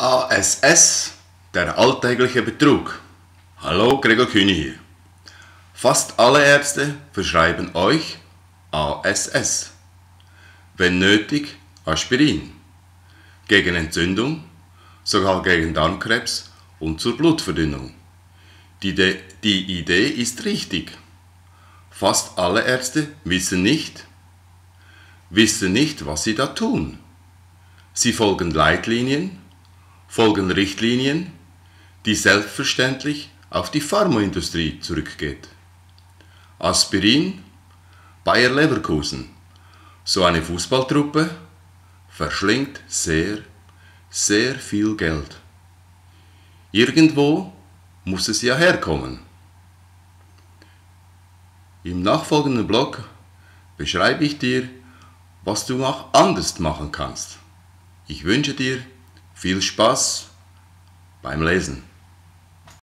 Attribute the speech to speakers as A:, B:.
A: ASS, der alltägliche Betrug. Hallo, Gregor Kühne hier. Fast alle Ärzte verschreiben euch ASS. Wenn nötig, Aspirin. Gegen Entzündung, sogar gegen Darmkrebs und zur Blutverdünnung. Die Idee ist richtig. Fast alle Ärzte wissen nicht, was sie da tun. Sie folgen Leitlinien, folgen Richtlinien, die selbstverständlich auf die Pharmaindustrie zurückgeht. Aspirin, Bayer Leverkusen. So eine Fußballtruppe verschlingt sehr, sehr viel Geld. Irgendwo muss es ja herkommen. Im nachfolgenden Blog beschreibe ich dir, was du auch anders machen kannst. Ich wünsche dir viel Spaß beim Lesen.